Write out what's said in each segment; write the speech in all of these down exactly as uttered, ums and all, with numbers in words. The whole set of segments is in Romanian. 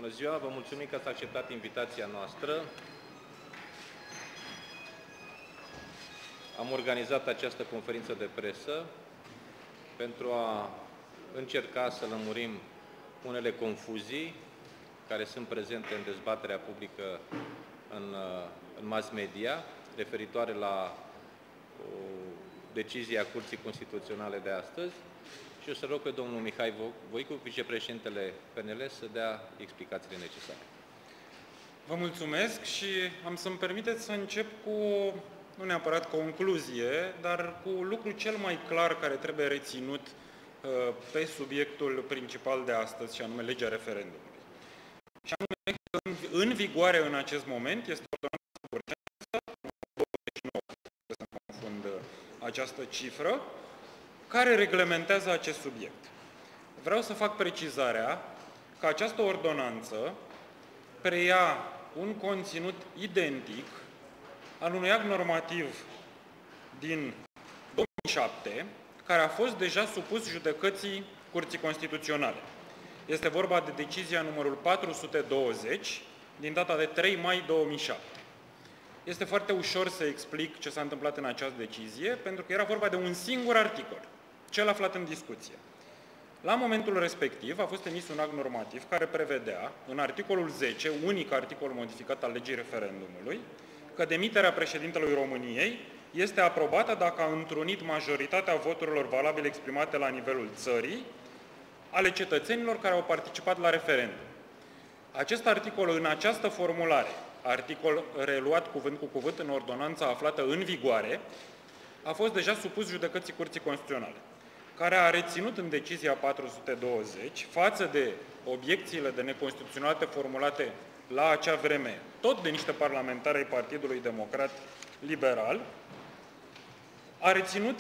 Bună ziua, vă mulțumim că ați acceptat invitația noastră. Am organizat această conferință de presă pentru a încerca să lămurim unele confuzii care sunt prezente în dezbaterea publică în, în mass media, referitoare la o decizie a Curții Constituționale de astăzi. Și o să rog pe domnul Mihai Voicu, vicepreședintele P N L, să dea explicațiile necesare. Vă mulțumesc și am să-mi permiteți să încep cu, nu neapărat concluzie, dar cu lucru cel mai clar care trebuie reținut uh, pe subiectul principal de astăzi, și anume legea referendumului. Și anume că în, în vigoare în acest moment este ordonanța de urgență, douăzeci și nouă, să nu confund această cifră, care reglementează acest subiect. Vreau să fac precizarea că această ordonanță preia un conținut identic al unui act normativ din două mii șapte, care a fost deja supus judecății Curții Constituționale. Este vorba de decizia numărul patru sute douăzeci, din data de trei mai două mii șapte. Este foarte ușor să explic ce s-a întâmplat în această decizie, pentru că era vorba de un singur articol, cel aflat în discuție. La momentul respectiv a fost emis un act normativ care prevedea, în articolul zece, unic articol modificat al legii referendumului, că demiterea președintelui României este aprobată dacă a întrunit majoritatea voturilor valabile exprimate la nivelul țării ale cetățenilor care au participat la referendum. Acest articol, în această formulare, articol reluat cuvânt cu cuvânt în ordonanța aflată în vigoare, a fost deja supus judecății Curții Constituționale, care a reținut în decizia patru sute douăzeci, față de obiecțiile de neconstituționalitate formulate la acea vreme, tot de niște parlamentari ai Partidului Democrat Liberal, a reținut,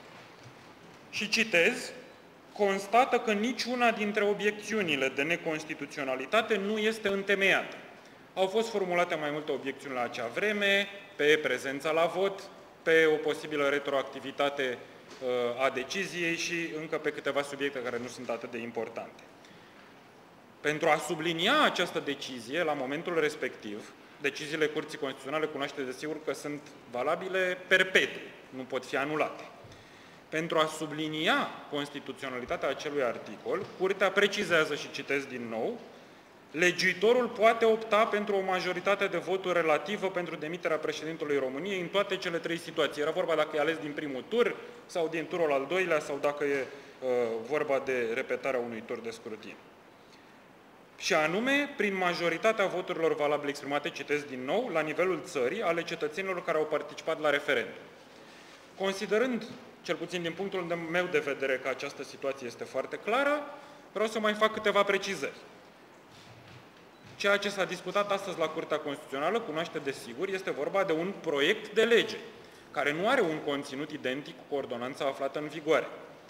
și citez, constată că niciuna dintre obiecțiunile de neconstituționalitate nu este întemeiată. Au fost formulate mai multe obiecțiuni la acea vreme, pe prezența la vot, pe o posibilă retroactivitate a deciziei și încă pe câteva subiecte care nu sunt atât de importante. Pentru a sublinia această decizie, la momentul respectiv, deciziile Curții Constituționale, cunoașteți desigur că sunt valabile perpetu, nu pot fi anulate. Pentru a sublinia constituționalitatea acelui articol, Curtea precizează, și citesc din nou, legiuitorul poate opta pentru o majoritate de voturi relativă pentru demiterea președintelui României în toate cele trei situații. Era vorba dacă e ales din primul tur sau din turul al doilea sau dacă e uh, vorba de repetarea unui tur de scrutin. Și anume, prin majoritatea voturilor valabile exprimate, citesc din nou, la nivelul țării, ale cetățenilor care au participat la referendum. Considerând, cel puțin din punctul meu de vedere, că această situație este foarte clară, vreau să mai fac câteva precizări. Ceea ce s-a discutat astăzi la Curtea Constituțională, cunoaște desigur, este vorba de un proiect de lege, care nu are un conținut identic cu ordonanța aflată în vigoare.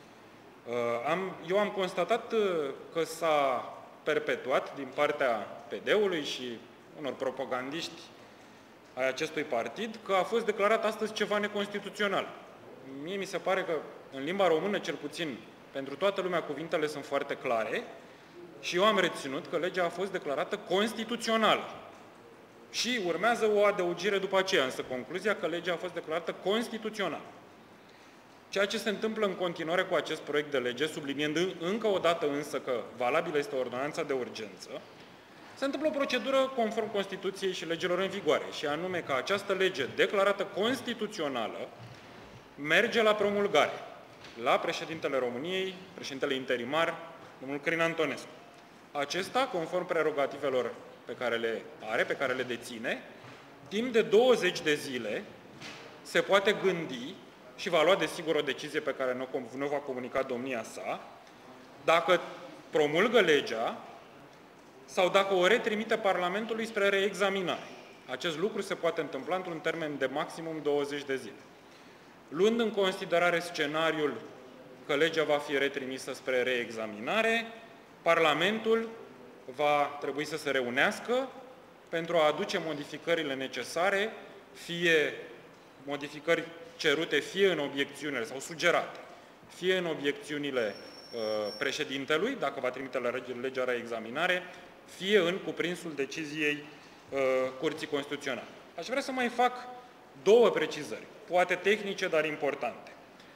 Eu am constatat că s-a perpetuat din partea P D-ului și unor propagandiști ai acestui partid că a fost declarat astăzi ceva neconstituțional. Mie mi se pare că în limba română, cel puțin, pentru toată lumea cuvintele sunt foarte clare, și eu am reținut că legea a fost declarată constituțională. Și urmează o adăugire după aceea, însă concluzia că legea a fost declarată constituțională. Ceea ce se întâmplă în continuare cu acest proiect de lege, subliniind încă o dată însă că valabilă este ordonanța de urgență, se întâmplă o procedură conform Constituției și legilor în vigoare, și anume că această lege declarată constituțională merge la promulgare la președintele României, președintele interimar, domnul Crin Antonescu. Acesta, conform prerogativelor pe care le are, pe care le deține, timp de douăzeci de zile se poate gândi și va lua, desigur, o decizie pe care nu o va comunica domnia sa, dacă promulgă legea sau dacă o retrimite Parlamentului spre reexaminare. Acest lucru se poate întâmpla într-un termen de maximum douăzeci de zile. Luând în considerare scenariul că legea va fi retrimisă spre reexaminare, Parlamentul va trebui să se reunească pentru a aduce modificările necesare, fie modificări cerute, fie în obiecțiunile sau sugerate, fie în obiecțiunile uh, președintelui, dacă va trimite la legea la examinare, fie în cuprinsul deciziei uh, Curții Constituționale. Aș vrea să mai fac două precizări, poate tehnice, dar importante.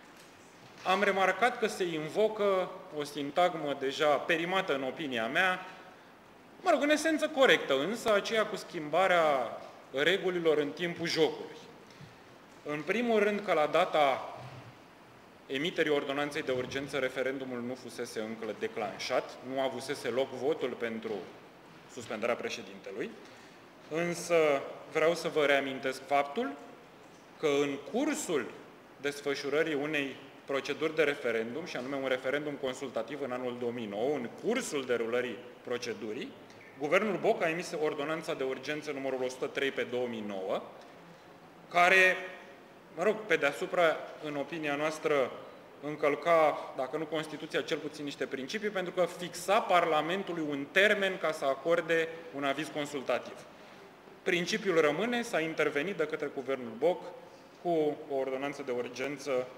Am remarcat că se invocă o sintagmă deja perimată în opinia mea, mă rog, în esență corectă, însă aceea cu schimbarea regulilor în timpul jocului. În primul rând că la data emiterii ordonanței de urgență, referendumul nu fusese încă declanșat, nu avusese loc votul pentru suspendarea președintelui, însă vreau să vă reamintesc faptul că în cursul desfășurării unei proceduri de referendum, și anume un referendum consultativ în anul două mii nouă, în cursul derulării procedurii, Guvernul Boc a emis ordonanța de urgență numărul o sută trei pe două mii nouă, care, mă rog, pe deasupra, în opinia noastră, încălca, dacă nu Constituția, cel puțin niște principii, pentru că fixa Parlamentului un termen ca să acorde un aviz consultativ. Principiul rămâne, s-a intervenit de către Guvernul Boc cu o ordonanță de urgență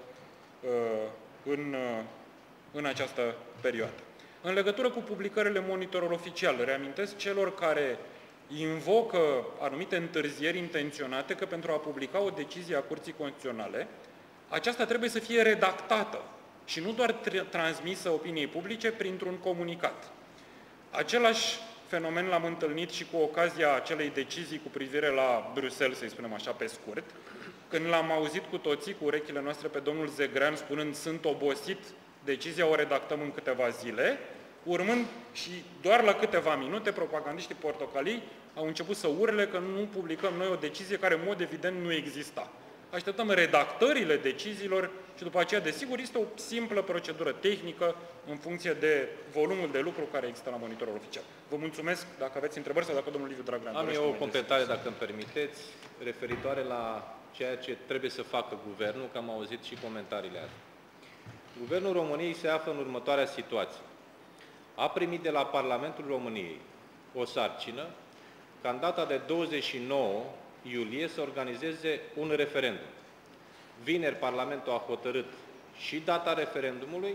în, în această perioadă. În legătură cu publicările monitorul oficial, reamintesc celor care invocă anumite întârzieri intenționate că pentru a publica o decizie a Curții Constituționale, aceasta trebuie să fie redactată și nu doar transmisă opiniei publice printr-un comunicat. Același fenomen l-am întâlnit și cu ocazia acelei decizii cu privire la Bruxelles, să-i spunem așa pe scurt, când l-am auzit cu toții, cu urechile noastre, pe domnul Zegrean spunând sunt obosit, decizia o redactăm în câteva zile, urmând și doar la câteva minute, propagandiștii portocalii au început să urle că nu publicăm noi o decizie care, în mod evident, nu exista. Așteptăm redactările deciziilor și după aceea, desigur, este o simplă procedură tehnică în funcție de volumul de lucru care există la monitorul oficial. Vă mulțumesc dacă aveți întrebări sau dacă domnul Liviu Dragnea. Am eu o completare, dacă îmi permiteți, referitoare la ceea ce trebuie să facă Guvernul, că am auzit și comentariile astea. Guvernul României se află în următoarea situație. A primit de la Parlamentul României o sarcină ca în data de douăzeci și nouă iulie să organizeze un referendum. Vineri Parlamentul a hotărât și data referendumului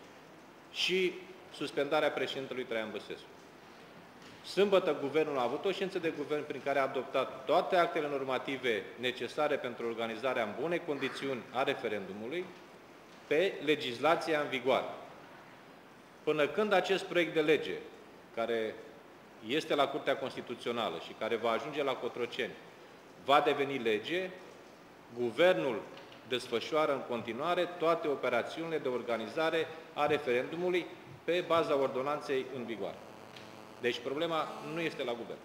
și suspendarea președintelui Traian Băsescu. Sâmbătă Guvernul a avut o ședință de Guvern prin care a adoptat toate actele normative necesare pentru organizarea în bune condiții a referendumului pe legislația în vigoare. Până când acest proiect de lege, care este la Curtea Constituțională și care va ajunge la Cotroceni, va deveni lege, Guvernul desfășoară în continuare toate operațiunile de organizare a referendumului pe baza ordonanței în vigoare. Deci problema nu este la Guvern.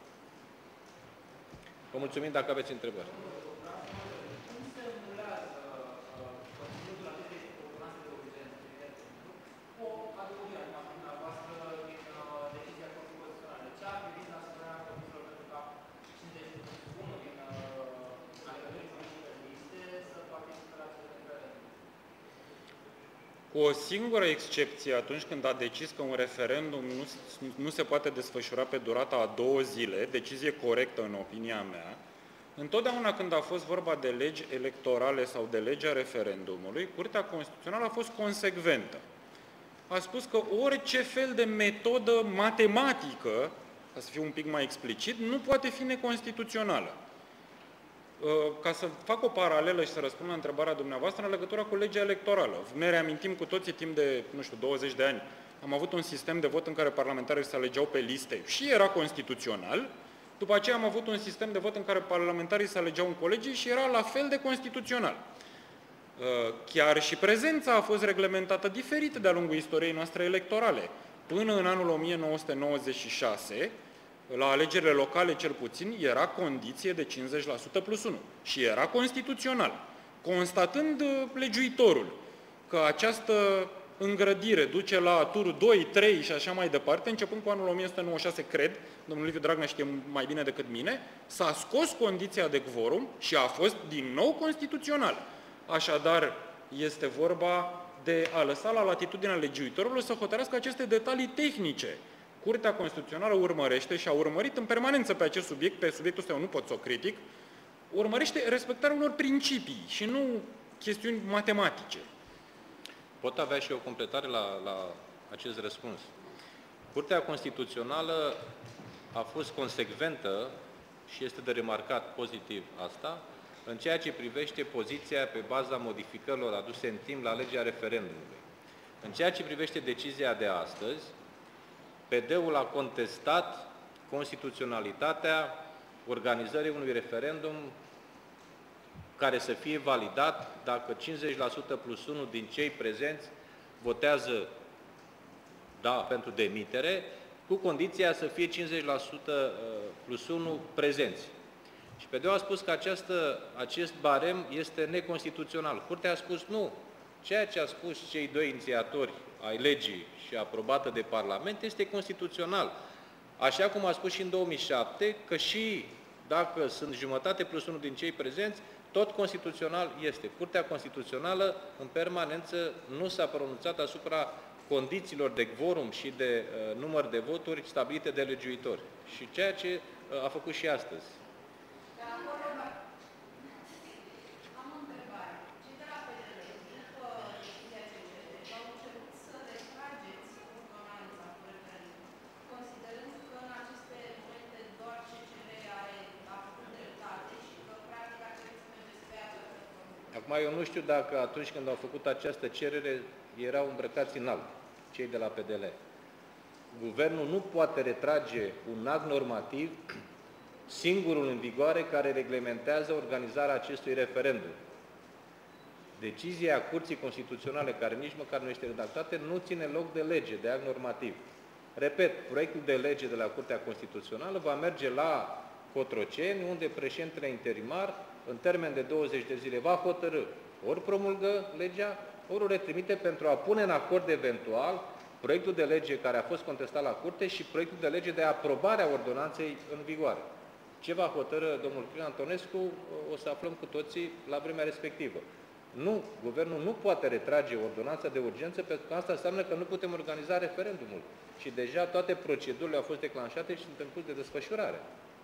Vă mulțumim dacă aveți întrebări. Cu o singură excepție, atunci când a decis că un referendum nu, nu se poate desfășura pe durata a două zile, decizie corectă în opinia mea, întotdeauna când a fost vorba de legi electorale sau de legea referendumului, Curtea Constituțională a fost consecventă. A spus că orice fel de metodă matematică, ca să fiu un pic mai explicit, nu poate fi neconstituțională. Ca să fac o paralelă și să răspund la întrebarea dumneavoastră în legătură cu legea electorală. Ne reamintim cu toții timp de, nu știu, douăzeci de ani, am avut un sistem de vot în care parlamentarii se alegeau pe liste și era constituțional. După aceea am avut un sistem de vot în care parlamentarii se alegeau în colegii și era la fel de constituțional. Chiar și prezența a fost reglementată diferit de-a lungul istoriei noastre electorale. Până în anul o mie nouă sute nouăzeci și șase, la alegerile locale cel puțin, era condiție de cincizeci la sută plus unu și era constituțional. Constatând legiuitorul că această îngrădire duce la turul doi, trei și așa mai departe, începând cu anul o mie nouă sute nouăzeci și șase, cred, domnul Liviu Dragnea știe mai bine decât mine, s-a scos condiția de quorum și a fost din nou constituțional. Așadar, este vorba de a lăsa la latitudinea legiuitorului să hotărească aceste detalii tehnice. Curtea Constituțională urmărește și a urmărit în permanență pe acest subiect, pe subiectul ăsta eu nu pot să o critic, urmărește respectarea unor principii și nu chestiuni matematice. Pot avea și o completare la, la acest răspuns. Curtea Constituțională a fost consecventă și este de remarcat pozitiv asta, în ceea ce privește poziția pe baza modificărilor aduse în timp la legea referendumului. În ceea ce privește decizia de astăzi, P D-ul a contestat constituționalitatea organizării unui referendum care să fie validat dacă cincizeci la sută plus unu din cei prezenți votează da pentru demitere, cu condiția să fie cincizeci la sută plus unu prezenți. Și P D-ul a spus că această, acest barem este neconstituțional. Curtea a spus nu. Ceea ce a spus cei doi inițiatori ai legii și aprobată de Parlament este constituțional. Așa cum a spus și în două mii șapte, că și dacă sunt jumătate plus unul din cei prezenți, tot constituțional este. Curtea Constituțională, în permanență, nu s-a pronunțat asupra condițiilor de quorum și de uh, număr de voturi stabilite de legiuitori. Și ceea ce uh, a făcut și astăzi. Acum, eu nu știu dacă atunci când au făcut această cerere erau îmbrăcați în alb, cei de la P D L. Guvernul nu poate retrage un act normativ, singurul în vigoare, care reglementează organizarea acestui referendum. Decizia Curții Constituționale, care nici măcar nu este redactată, nu ține loc de lege, de act normativ. Repet, proiectul de lege de la Curtea Constituțională va merge la Cotroceni, unde președintele interimar, în termen de douăzeci de zile, va hotărâ ori promulgă legea, ori o retrimite pentru a pune în acord eventual proiectul de lege care a fost contestat la Curte și proiectul de lege de aprobare a ordonanței în vigoare. Ce va hotărâ domnul Crin Antonescu, o să aflăm cu toții la vremea respectivă. Nu, guvernul nu poate retrage ordonanța de urgență, pentru că asta înseamnă că nu putem organiza referendumul. Și deja toate procedurile au fost declanșate și sunt în curs de desfășurare.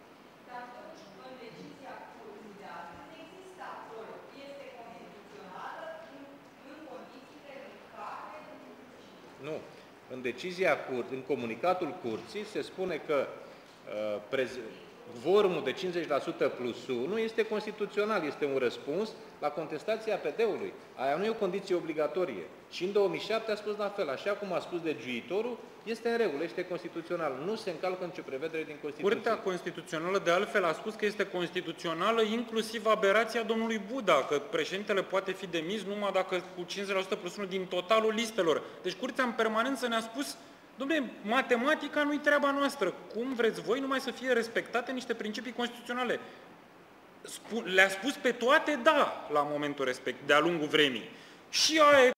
Nu. În decizia curții, în comunicatul curții, se spune că uh, vorumul de cincizeci la sută plus unu este constituțional, este un răspuns la contestația P D-ului. Aia nu e o condiție obligatorie. Și în două mii șapte a spus la fel, așa cum a spus legiuitorul, este în regulă, este constituțional. Nu se încalcă nicio prevedere din Constituție. Curtea Constituțională, de altfel, a spus că este constituțională inclusiv aberația domnului Buda, că președintele poate fi demis numai dacă cu cincizeci la sută plus unu din totalul listelor. Deci Curtea în permanență ne-a spus, dom'le, matematica nu-i treaba noastră. Cum vreți voi numai să fie respectate niște principii constituționale? Le-a spus pe toate, da, la momentul respect, de-a lungul vremii. Și aia